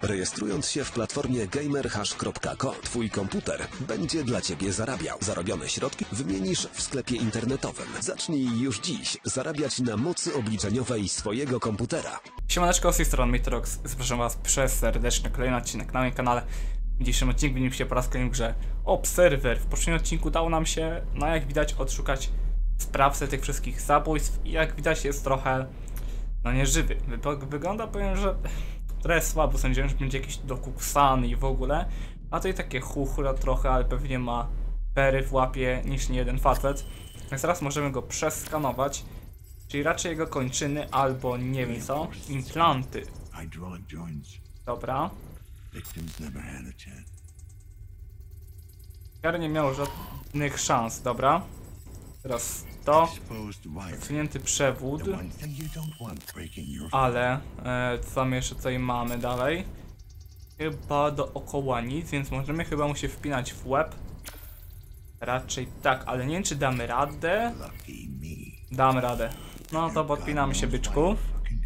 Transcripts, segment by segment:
Rejestrując się w platformie gamerhash.co, twój komputer będzie dla ciebie zarabiał. Zarobione środki wymienisz w sklepie internetowym. Zacznij już dziś zarabiać na mocy obliczeniowej swojego komputera. Siemaneczko, z tej strony Mitrox. Zapraszam was serdecznie na kolejny odcinek na moim kanale. W dzisiejszym odcinku widzimy się po raz kolejny w grze Observer. W poprzednim odcinku udało nam się, no jak widać, odszukać sprawcę tych wszystkich zabójstw i jak widać jest trochę, no nieżywy. Wygląda, powiem, że trochę słabo. Sądziłem, że będzie jakiś dokuksany i w ogóle. A to i takie chuchura trochę, ale pewnie ma pery w łapie niż nie jeden facet. Więc teraz możemy go przeskanować. Czyli raczej jego kończyny albo nie wiem co, implanty. Dobra. Gary nie miał żadnych szans, dobra. Teraz to. Odsunięty przewód. Ale co my jeszcze tutaj mamy dalej? Chyba dookoła nic, więc możemy chyba mu się wpinać w łeb. Raczej tak, ale nie wiem czy damy radę. Damy radę. No to podpinamy się, byczku.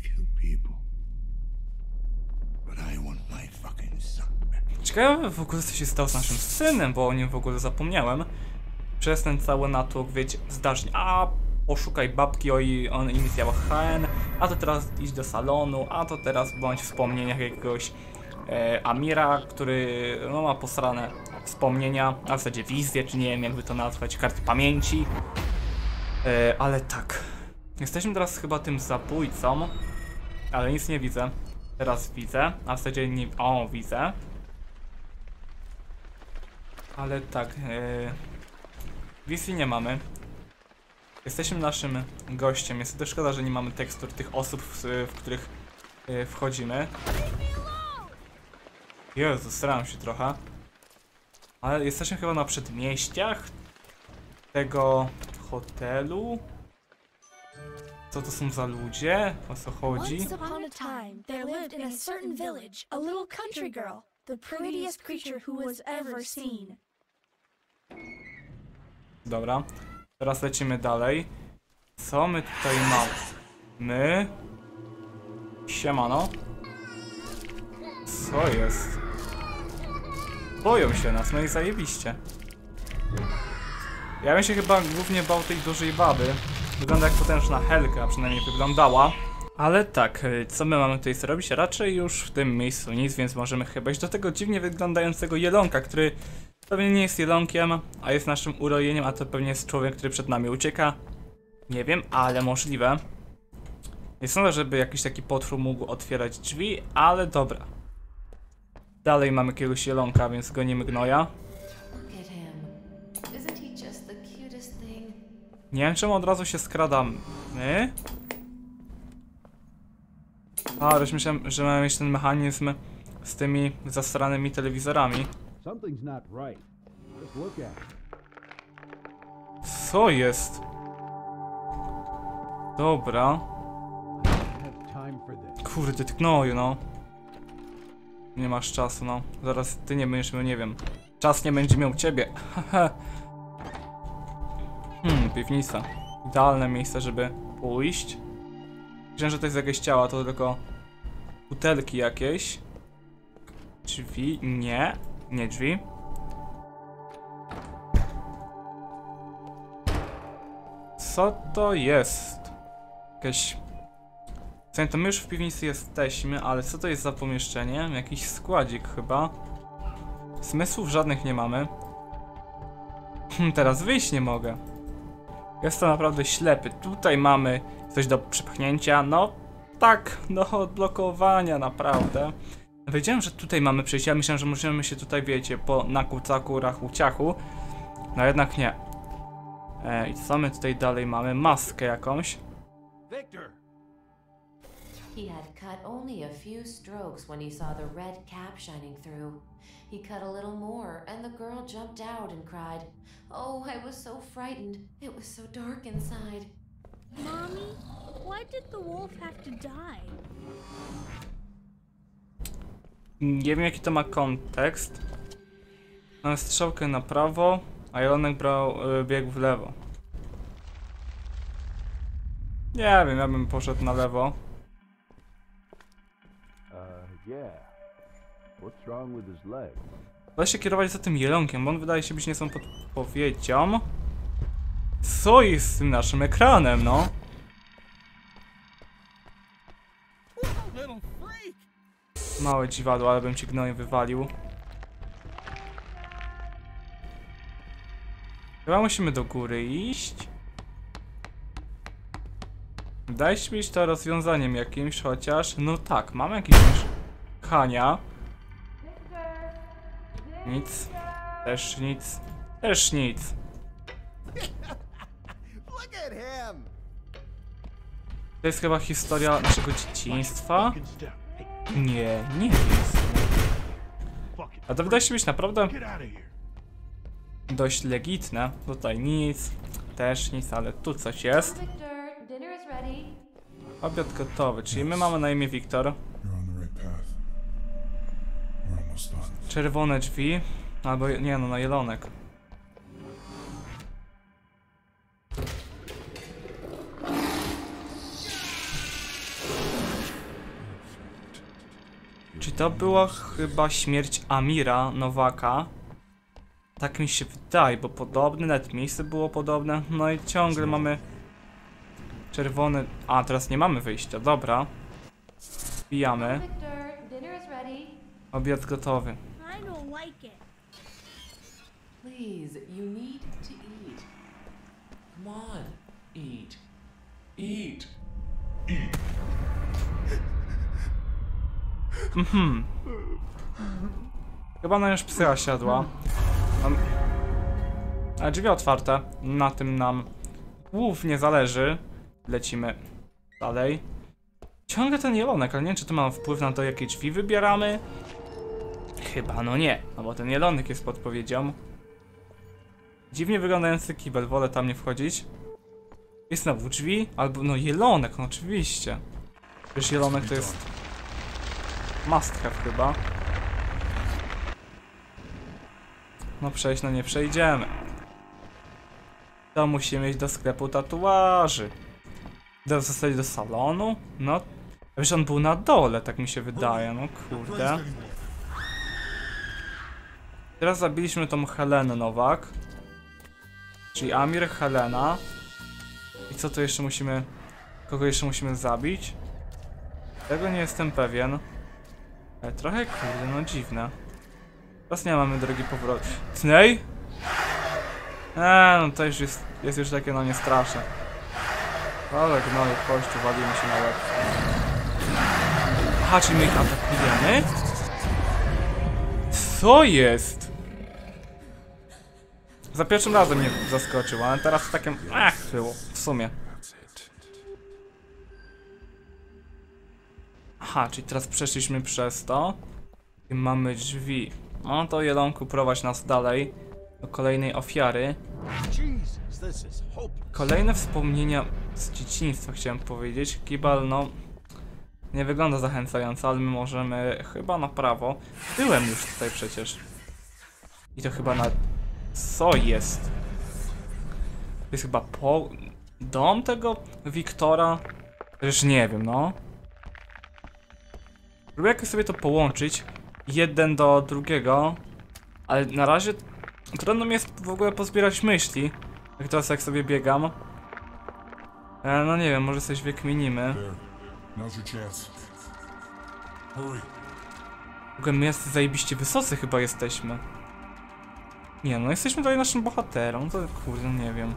Ciekawe w ogóle co się stało z naszym synem, bo o nim w ogóle zapomniałem. Przez ten cały natłok, wiecie, zdarzeń. A poszukaj babki o jej inicjałach HN, a to teraz idź do salonu, a to teraz bądź w wspomnieniach jakiegoś Amira, który no, ma posrane wspomnienia, a w zasadzie wizję, czy nie wiem jakby to nazwać, karty pamięci. Ale tak. Jesteśmy teraz chyba tym zabójcą, ale nic nie widzę. Teraz widzę, a w zasadzie nie... O, widzę. Ale tak, wizji nie mamy. Jesteśmy naszym gościem. Jest to szkoda, że nie mamy tekstur tych osób, w których wchodzimy. Jezu, staram się trochę. Ale jesteśmy chyba na przedmieściach tego hotelu. Co to są za ludzie? O co chodzi? Once upon a time, there lived in a certain village a little country girl, the prettiest creature who was ever seen. Dobra, teraz lecimy dalej. Co my tutaj mamy? Siemano. Co jest? Boją się nas, no i zajebiście. Ja bym się chyba głównie bał tej dużej baby. Wygląda jak potężna Helka, przynajmniej wyglądała. Ale tak, co my mamy tutaj zrobić? Raczej już w tym miejscu nic, więc możemy chyba iść do tego dziwnie wyglądającego jelonka, który pewnie nie jest jelonkiem, a jest naszym urojeniem, a to pewnie jest człowiek, który przed nami ucieka. Nie wiem, ale możliwe. Nie sądzę, żeby jakiś taki potwór mógł otwierać drzwi, ale dobra. Dalej mamy jakiegoś jelonka, więc gonimy gnoja. Nie wiem, czemu od razu się skradamy. A, już myślałem, że mamy mieć ten mechanizm z tymi zasranymi telewizorami. Co jest? Dobra. Kurde, ty gnoju, no. Nie masz czasu, no. Zaraz ty nie będziesz miał, nie wiem. Czas nie będzie miał ciebie. Piwnica. Idealne miejsce, żeby pójść. Myślałem, że to jest jakieś ciała, to tylko butelki jakieś. Drzwi? Nie. Nie drzwi. Co to jest? Jakieś... To my już w piwnicy jesteśmy, ale co to jest za pomieszczenie? Jakiś składzik chyba. Zmysłów żadnych nie mamy. Teraz wyjść nie mogę. Jest to naprawdę ślepy. Tutaj mamy coś do przepchnięcia. No tak, do odblokowania naprawdę. Wiedziałem, że tutaj mamy przejście. Ja myślałem, że możemy się tutaj, wiecie, po nakucaku, rachu, ciachu. No jednak nie. I co my tutaj dalej mamy? Maskę jakąś. Victor. He had cut only a few strokes when he saw the red cap shining through. He cut a little more, and the girl jumped out and cried, "Oh, I was so frightened. It was so dark inside." Mommy, why did the wolf have to die? Nie wiem jaki to ma kontekst. Mamy strzałkę na prawo, a jelonek biegł w lewo. Nie wiem, ja bym poszedł na lewo. What's wrong with his leg? Wolę się kierować za tym jelonkiem, bo on wydaje się być niezłą podpowiedzią. Co jest z tym naszym ekranem, no? Małe dziwadło, ale bym ci gnojem wywalił. Chyba musimy do góry iść. Wydaje się być to rozwiązaniem jakimś, chociaż... No tak, mamy jakieś mieszkania. Nic. Też nic. Też nic. To jest chyba historia naszego dzieciństwa. Nie, nie jest. A to wydaje się być naprawdę dość legitne. Tutaj nic, też nic, ale tu coś jest. Victor, dinner is ready. Obiad gotowy, czyli my mamy na imię Wiktor. You're on the right path. We're almost done. Czerwone drzwi, albo nie no, na jelonek. Czy to była chyba śmierć Amira Nowaka? Tak mi się wydaje, bo podobne, nawet miejsce było podobne. No i ciągle mamy czerwone... A, teraz nie mamy wyjścia, dobra. Wbijamy. Victor, dinner is ready. Obiad gotowy. I don't like it. Please, you need to eat. Come on, eat. Eat. Chyba na już psycha siadła. Mam... A drzwi otwarte. Na tym nam głównie zależy. Lecimy dalej. Ciągle ten jelonek, ale nie wiem, czy to ma wpływ na to, jakie drzwi wybieramy. Chyba no nie, no bo ten jelonek jest podpowiedzią. Dziwnie wyglądający kibel, wolę tam nie wchodzić. Jest znowu drzwi, albo no jelonek, no oczywiście. Przecież jelonek to jest must have chyba. No przejść, no nie przejdziemy. To musimy iść do sklepu tatuaży. W zasadzie do salonu? No, wiesz, on był na dole, tak mi się wydaje, no kurde. Teraz zabiliśmy tą Helenę Nowak. Czyli Amir, Helena. I co tu jeszcze musimy... Kogo jeszcze musimy zabić? Tego nie jestem pewien. Ale trochę kurde, no dziwne. Teraz nie mamy drogi powrotnej. No to już jest już takie, no nie straszne. Ale gnoju, chodź tu, walimy się na łeb. Aha, czyli my ich atakujemy? Co jest? Za pierwszym razem mnie zaskoczył, ale teraz takim... było, w sumie. Aha, czyli teraz przeszliśmy przez to. I mamy drzwi. No to jelonku, prowadź nas dalej. Do kolejnej ofiary. Kolejne wspomnienia z dzieciństwa, chciałem powiedzieć. Kibal, no... Nie wygląda zachęcająco, ale my możemy chyba na prawo. Byłem już tutaj przecież. I to chyba na... Co jest? To jest chyba dom tego Wiktora? Przecież nie wiem, no. Próbuję jakoś sobie to połączyć. Jeden do drugiego. Ale na razie trudno mi jest w ogóle pozbierać myśli. Jak sobie biegam. No nie wiem, może coś wykminimy. Now's your chance. Hurry. W ogóle my jest zajebiście wysocy chyba jesteśmy. Nie no, jesteśmy tutaj naszym bohaterem, to kurde, nie wiem.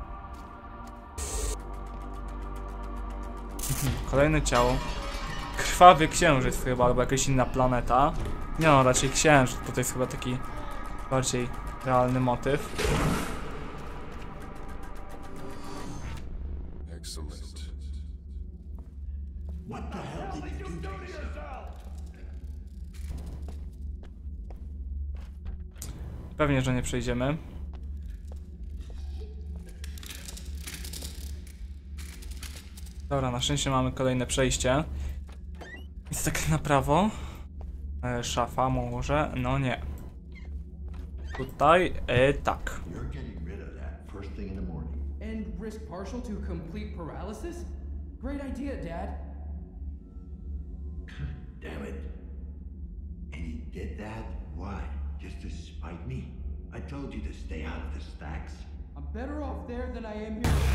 Kolejne ciało. Krwawy księżyc chyba, albo jakaś inna planeta. Nie no, raczej księżyc, bo to jest chyba taki bardziej realny motyw. Excellent. Pewnie, że nie przejdziemy. Dobra, na szczęście mamy kolejne przejście. Jest tak na prawo. Szafa może? No nie. Tutaj, tak. You're getting rid of that first thing in the morning. And risk partial to complete paralysis? Great idea, Dad. Damn it. Any did that? Why? Just to spite me? I told you to stay out of the stacks. I'm better off there than I am here.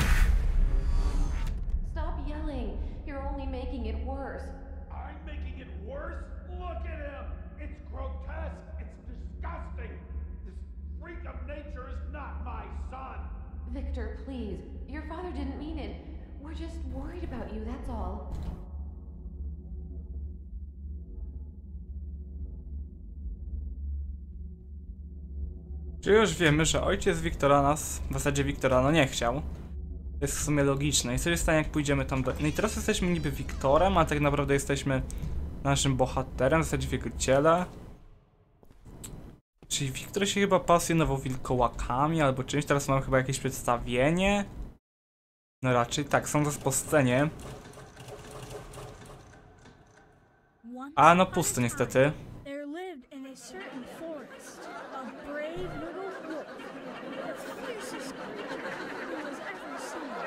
Stop yelling. You're only making it worse. I'm making it worse? Look at him! It's grotesque! It's disgusting! This freak of nature is not my son! Victor, please. Your father didn't mean it. We're just worried about you, that's all. Czy już wiemy, że ojciec Wiktora nas, w zasadzie Wiktora, no nie chciał. To jest w sumie logiczne. I co się stanie, jak pójdziemy tam do... No i teraz jesteśmy niby Wiktorem, a tak naprawdę jesteśmy naszym bohaterem, w zasadzie w jego ciele. Czyli Wiktor się chyba pasjonował wilkołakami albo czymś, teraz mamy chyba jakieś przedstawienie. No raczej tak, są to po scenie. A no pusto niestety. There lived in a certain forest a brave little wolf, the fiercest creature who was ever seen.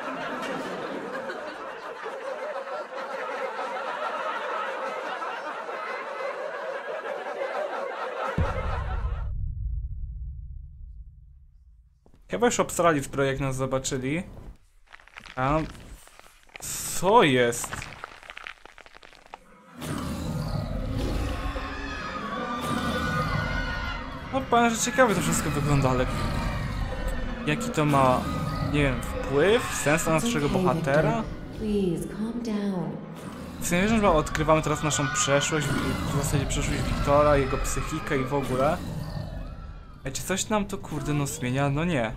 Chyba już obsrali zbroję, jak nas zobaczyli. A co jest? No powiem, że ciekawie to wszystko wygląda, ale jaki to ma, nie wiem, wpływ, sens na naszego bohatera? Please, calm down. W sensie, że odkrywamy teraz naszą przeszłość, w zasadzie przeszłość Wiktora, jego psychikę i w ogóle. A czy coś nam to kurde no zmienia? No nie.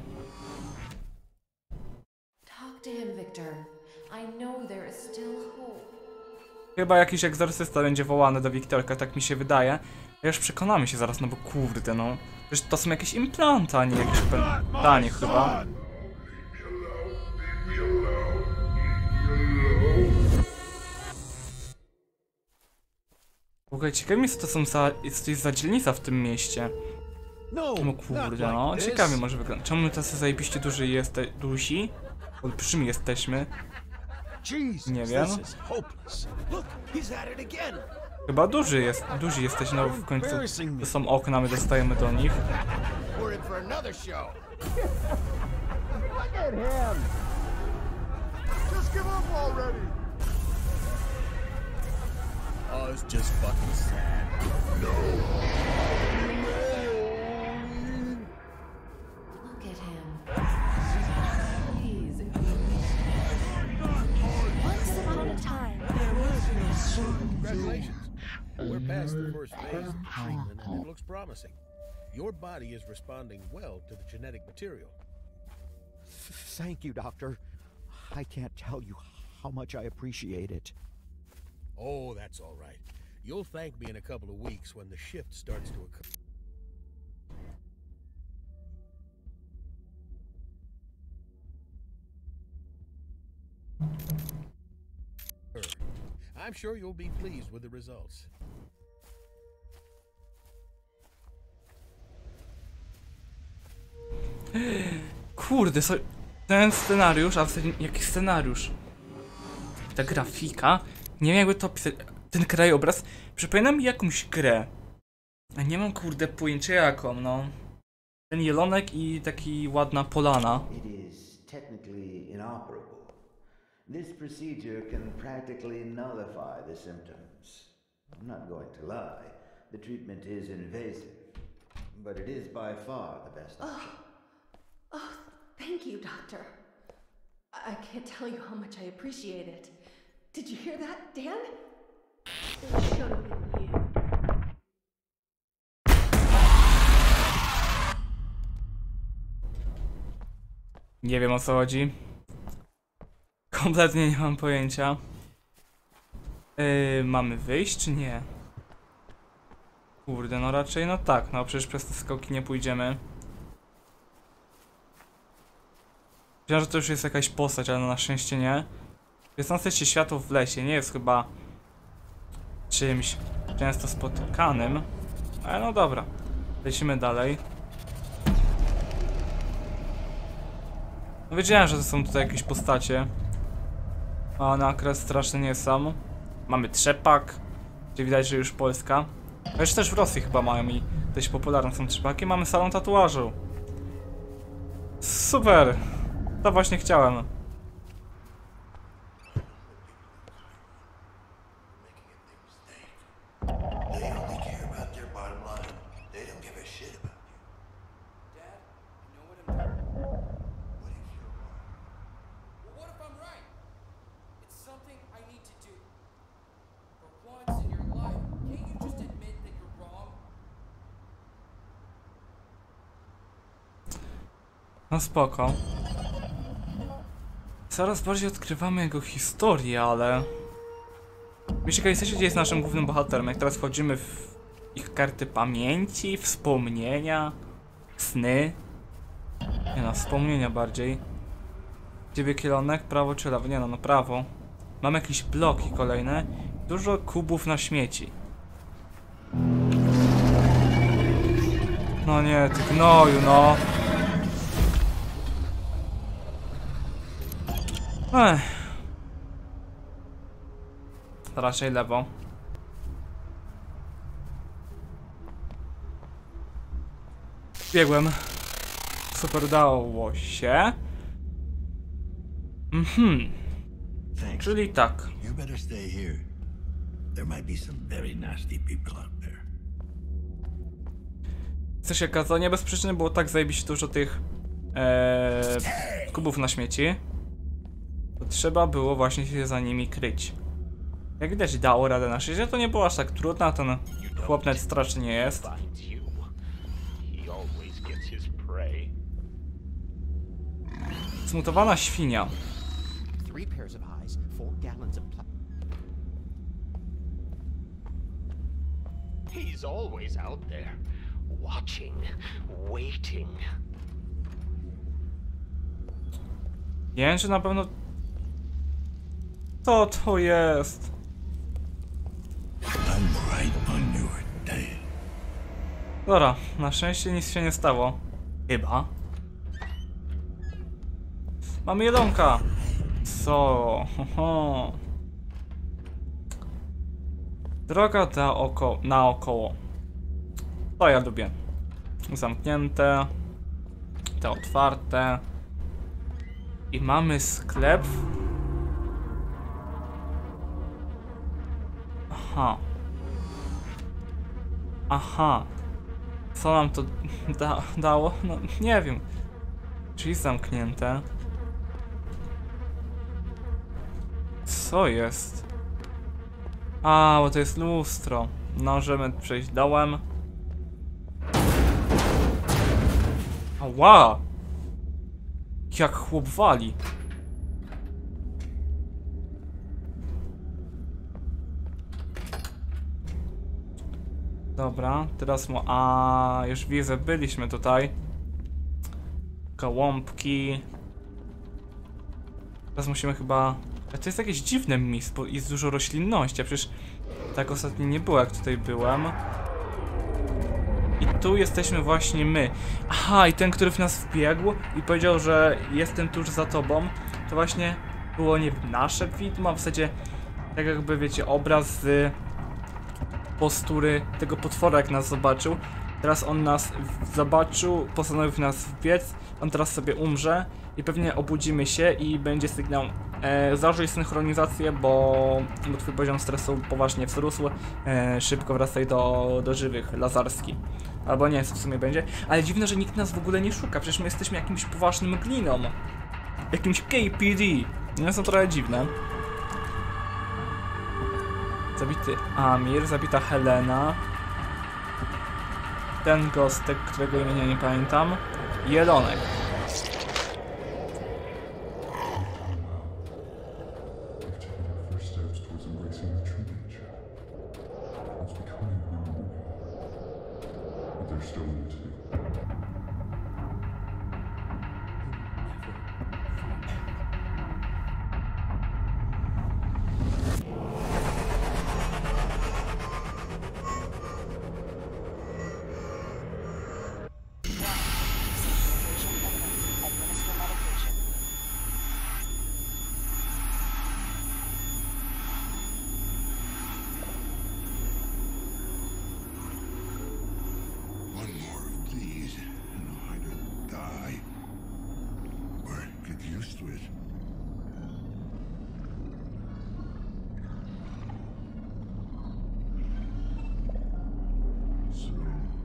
Talk to him, Victor. I know there is still hope. Chyba jakiś egzorcysta będzie wołany do Wiktorka, tak mi się wydaje. Ja już przekonamy się zaraz, no bo kurde no. Przecież to są jakieś implanty, a nie jakieś opętanie chyba. W ogóle ciekawi mnie, co to są za... co to jest za dzielnica w tym mieście. No kurde no, ciekawie może wygląda. Czemu my tacy zajebiście duzi? Olbrzymi jesteśmy. Nie wiem. Chyba duży jesteś, no w końcu to są okna, my dostajemy do nich. Oh, it's just fucking sad. Look at him. Please. Once upon a time, there was Congratulations. We're past the first phase of the treatment and it looks promising. Your body is responding well to the genetic material. Thank you, Doctor. I can't tell you how much I appreciate it. Oh, that's all right. You'll thank me in a couple of weeks when the shift starts to occur. I'm sure you'll be pleased with the results. Kurde, ten scenariusz, a w zasadzie jaki scenariusz? Ta grafika, nie wiem jakby to opisać, ten krajobraz przypomina mi jakąś grę. A nie mam kurde pojęcia jaką, no. Ten jelonek i taki ładna polana. It is technically inoperable. This procedure can practically nullify the symptoms. I'm not going to lie. The treatment is invasive, but it is by far the best option. Oh, thank you, Doctor. I can't tell you how much I appreciate it. Did you hear that, Dan? It should have been you. Nie wiem o co chodzi. Kompletnie nie mam pojęcia. Mamy wyjść czy nie? Kurde, no raczej no tak, no przecież przez te skoki nie pójdziemy. Myślałem, że to już jest jakaś postać, ale na szczęście nie. Jest na szczęście światło w lesie, nie jest chyba czymś często spotykanym. Ale no dobra, lecimy dalej. No wiedziałem, że to są tutaj jakieś postacie. A na akurat straszne nie są. Mamy trzepak, gdzie widać, że już Polska. Wiesz, też w Rosji chyba mają i dość popularne są trzypaki. Mamy salon tatuażu. Super! To właśnie chciałem. No spoko. Coraz bardziej odkrywamy jego historię, ale... Wiesz, jaka jesteście, gdzie jest naszym głównym bohaterem? Jak teraz wchodzimy w ich karty pamięci, wspomnienia, sny. Nie no, wspomnienia bardziej. Ciebie kierunek, prawo czy lewo? Nie no, no prawo. Mamy jakieś bloki kolejne. Dużo kubów na śmieci. No nie, ty gnoju, no. To raczej lewo. Biegłem. Super, dało się. Czyli tak. You better stay here. There might be some very nasty people out there. Co się okazało, nie bez przyczyny było tak zajebiście dużo tych kubów na śmieci. To trzeba było właśnie się za nimi kryć. Jak widać, dało radę na szczęście, to nie było aż tak trudno, ten chłop nawet straszny nie jest. Zmutowana świnia. He's always out there, watching, waiting. Nie wiem, czy na pewno... Co to jest? Dobra, na szczęście nic się nie stało. Chyba. Mamy jedonka. Co? Droga naokoło. To ja lubię. Zamknięte. Te otwarte. I mamy sklep. Aha. Co nam to dało? No nie wiem. Drzwi zamknięte. Co jest? A, bo to jest lustro. Możemy przejść dołem. Ała! Jak chłop wali. Dobra, teraz już widzę, byliśmy tutaj. Gołąbki. Teraz musimy chyba... To jest jakieś dziwne miejsce, bo jest dużo roślinności, a przecież tak ostatnio nie było, jak tutaj byłem. I tu jesteśmy właśnie my. Aha, i ten, który w nas wbiegł i powiedział, że jestem tuż za tobą, to właśnie było nie nasze widmo, a w zasadzie tak jakby, wiecie, obraz z postury tego potwora, jak nas zobaczył. Teraz on nas zobaczył, postanowił w nas wbiec, on teraz sobie umrze i pewnie obudzimy się i będzie sygnał zażyj synchronizację, bo twój poziom stresu poważnie wzrósł, szybko wracaj do żywych, Lazarski. Albo nie, co w sumie będzie, ale dziwne, że nikt nas w ogóle nie szuka, przecież my jesteśmy jakimś poważnym gliną. Jakimś KPD. No są trochę dziwne. Zabity Amir, zabita Helena. Ten gostek, którego imienia nie pamiętam. Jelonek.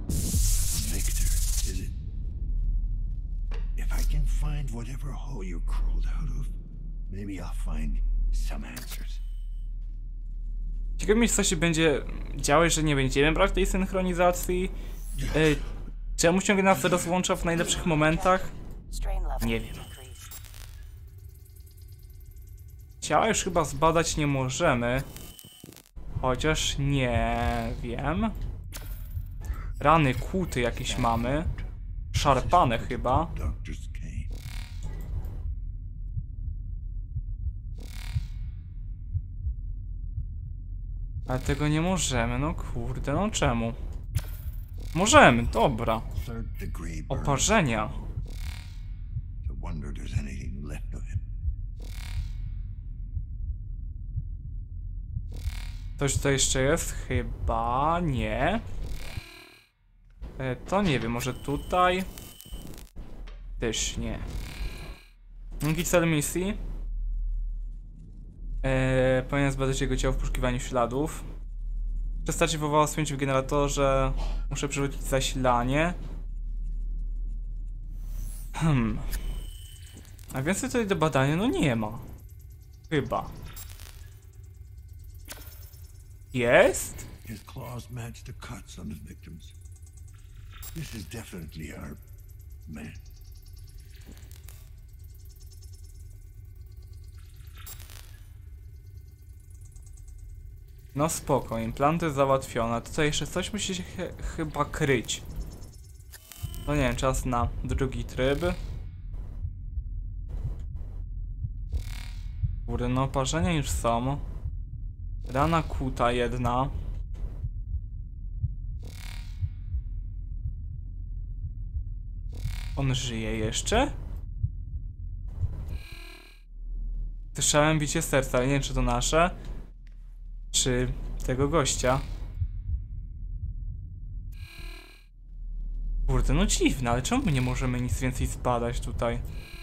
Victor, is it? If I can find whatever hole you crawled out of, maybe I'll find some answers. Ciekawe mnie, co się będzie działo, że nie będziemy brać tej synchronizacji. Czemu ciągle nas rozłącza w najlepszych momentach? Nie wiem. Ciała już chyba zbadać nie możemy. Chociaż nie wiem. Rany kłuty jakieś mamy. Szarpane chyba. Ale tego nie możemy, no kurde, no czemu? Możemy, dobra. Oparzenia. Coś tutaj jeszcze jest? Chyba nie. To nie wiem, może tutaj? Też nie. Jaki cel misji? Powinien zbadać jego ciało w poszukiwaniu śladów. Przestać wywołała spięcie w generatorze. Muszę przywrócić zasilanie. A więcej tutaj do badania no nie ma. Chyba. Jest? His claws match the cuts on the victims. This is definitely our man. No spoko, implanty załatwione. Tutaj jeszcze coś musi się chyba kryć. No nie wiem, czas na drugi tryb. Kurde, no oparzenia już są. Rana kłuta jedna. On żyje jeszcze? Słyszałem bicie serca, ale nie wiem czy to nasze. Czy tego gościa. Kurde, no dziwne, ale czemu my nie możemy nic więcej zbadać tutaj?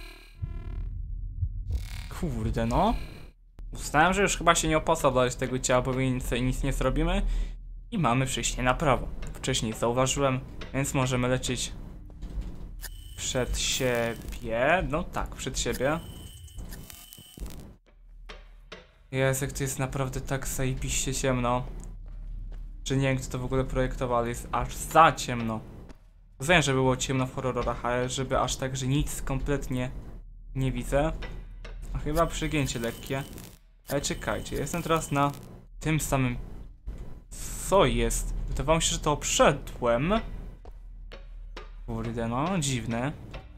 Kurde, no. Uznałem, że już chyba się nie opłaca badać tego ciała, bo nic nie zrobimy. I mamy przejście na prawo. Wcześniej zauważyłem, więc możemy lecieć przed siebie. No tak, przed siebie. Jest, jak to jest naprawdę tak zajebiście ciemno. Że nie wiem, kto to w ogóle projektował, ale jest aż za ciemno. Wiem, że było ciemno w horrorach, ale żeby aż tak, że nic kompletnie nie widzę. A chyba przygięcie lekkie. Ale czekajcie, jestem teraz na tym samym... Co jest? Wydawało mi się, że to obszedłem. Kurde, no, dziwne.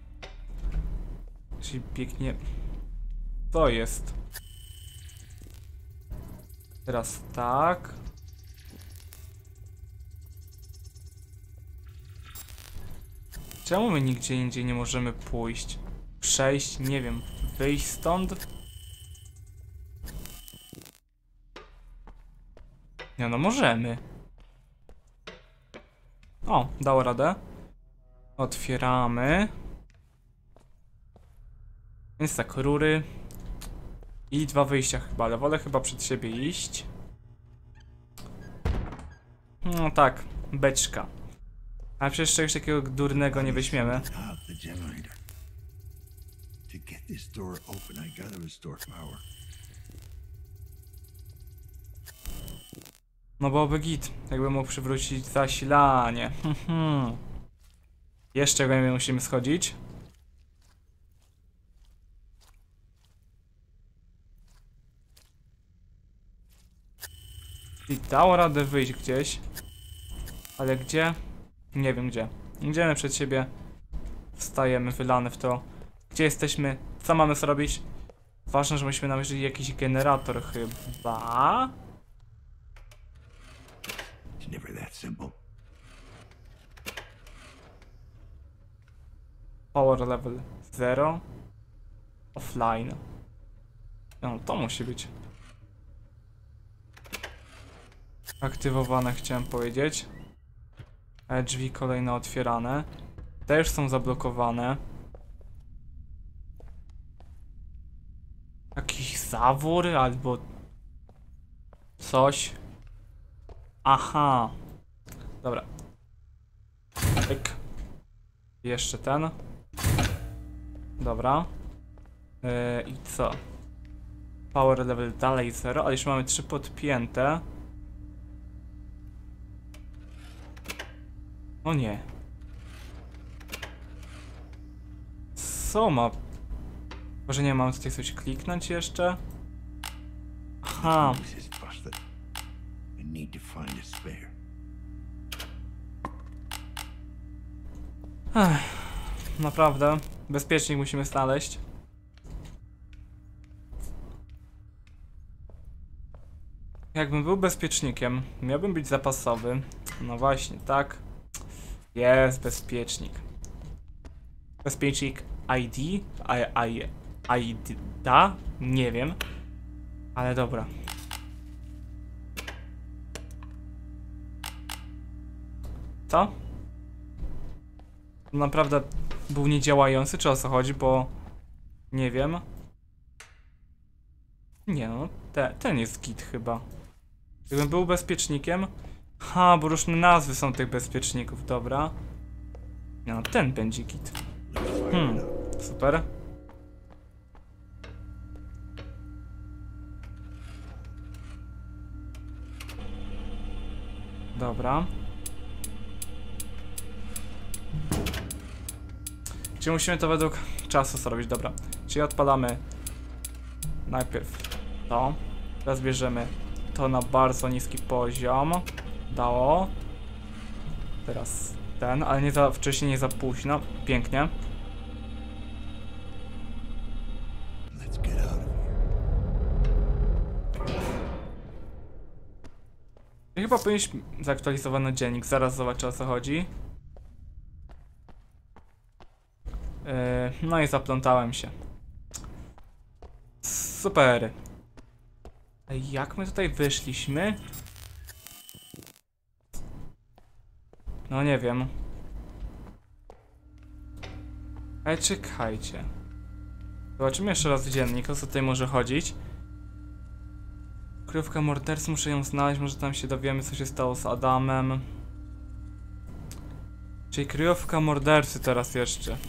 Czyli pięknie... Co jest? Teraz tak. Czemu my nigdzie indziej nie możemy pójść? Przejść? Nie wiem. Wyjść stąd? Nie no, możemy. O, dało radę. Otwieramy. Jest tak, rury. I dwa wyjścia chyba, ale wolę chyba przed siebie iść. No tak, beczka. Ale przecież czegoś takiego durnego nie weźmiemy. No byłoby git, jakby mógł przywrócić zasilanie. Jeszcze głębiej musimy schodzić. I dało radę wyjść gdzieś. Ale gdzie? Nie wiem gdzie. Idziemy przed siebie. Wstajemy wylane w to. Gdzie jesteśmy? Co mamy zrobić? Ważne, że musimy namierzyć jakiś generator chyba. Power level 0. Offline. No to musi być. Aktywowane chciałem powiedzieć. Drzwi kolejne otwierane. Te już są zablokowane. Jakiś zawór albo coś. Aha. Dobra. Pyk. Jeszcze ten. Dobra. I co? Power level dalej 0, ale już mamy 3 podpięte. O nie. Co ma? Może nie mam tutaj coś kliknąć jeszcze? Aha. Naprawdę. Bezpiecznik musimy znaleźć. Jakbym był bezpiecznikiem, miałbym być zapasowy. No właśnie, tak. Jest bezpiecznik. Bezpiecznik ID? ID? Nie wiem. Ale dobra. Co? Naprawdę był niedziałający, czy o co chodzi, bo... Nie wiem. Nie no, ten jest git chyba. Jakbym był bezpiecznikiem... Ha, bo różne nazwy są tych bezpieczników, dobra. No, ten będzie git. Super. Dobra. Czyli musimy to według czasu zrobić, dobra. Czyli odpalamy najpierw to. Teraz bierzemy to na bardzo niski poziom. Dało. Teraz ten, ale nie za wcześnie, nie za późno. Pięknie. I chyba powinniśmy zaktualizowany dziennik. Zaraz zobaczę, o co chodzi. No i zaplątałem się. Super. Jak my tutaj wyszliśmy? No nie wiem. Ale czekajcie. Zobaczymy jeszcze raz dziennik, o co tutaj może chodzić. Kryjówka mordercy, muszę ją znaleźć, może tam się dowiemy, co się stało z Adamem. Czyli kryjówka mordercy teraz jeszcze.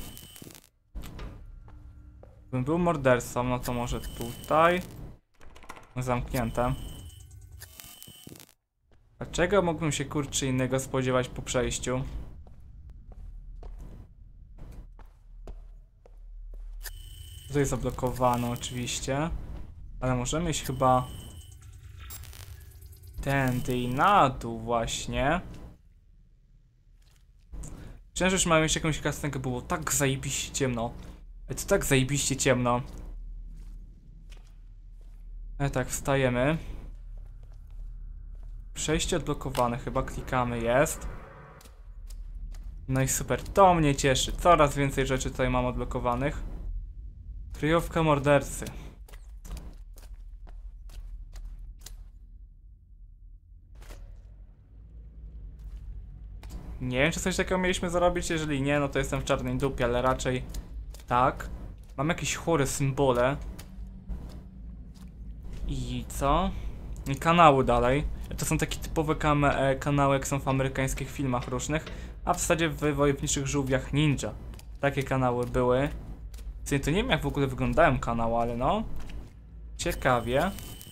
Gdybym był mordercą, no to może tutaj. Zamknięte. A czego mógłbym się kurczę innego spodziewać po przejściu? Tutaj zablokowano oczywiście. Ale możemy iść chyba tędy i na dół właśnie. Myślałem, że już mamy jeszcze jakąś kastenkę, było tak zajebiście ciemno. To tak zajebiście ciemno. Ale tak, wstajemy. Przejście odblokowane, chyba klikamy, jest. No i super, to mnie cieszy. Coraz więcej rzeczy tutaj mam odblokowanych. Kryjówka mordercy. Nie wiem, czy coś takiego mieliśmy zrobić, jeżeli nie, no to jestem w czarnej dupie, ale raczej tak. Mam jakieś chore symbole. I co? I kanały dalej. To są takie typowe kanały, jak są w amerykańskich filmach różnych, a w zasadzie w Wojowniczych Żółwiach Ninja takie kanały były. To nie wiem, jak w ogóle wyglądają kanały, ale no. Ciekawie.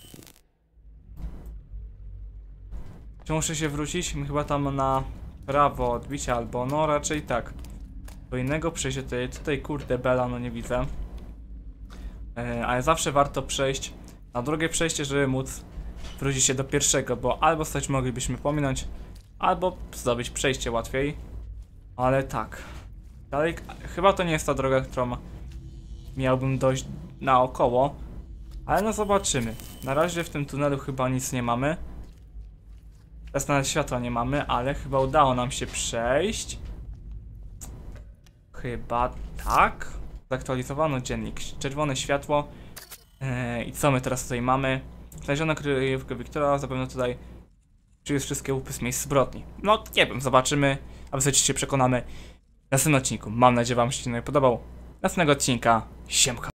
Czy muszę się wrócić? Chyba tam na prawo odbicia, albo no raczej tak. Do innego przejścia tutaj kurde bela, no nie widzę. Ale zawsze warto przejść na drugie przejście, żeby móc wrócić się do pierwszego, bo albo coś moglibyśmy pominąć, albo zdobyć przejście łatwiej. Ale tak. Dalej, chyba to nie jest ta droga, którą miałbym dojść naokoło. Ale no zobaczymy. Na razie w tym tunelu chyba nic nie mamy. Teraz nawet światła nie mamy, ale chyba udało nam się przejść. Chyba tak. Zaktualizowano dziennik. Czerwone światło. I co my teraz tutaj mamy? Znaleziono kryjówkę Wiktora, zapewne tutaj jest wszystkie łupy z miejsc zbrodni. No nie wiem, zobaczymy, a w zasadzie się przekonamy w następnym odcinku. Mam nadzieję, wam się podobał. Następnego odcinka, siemka.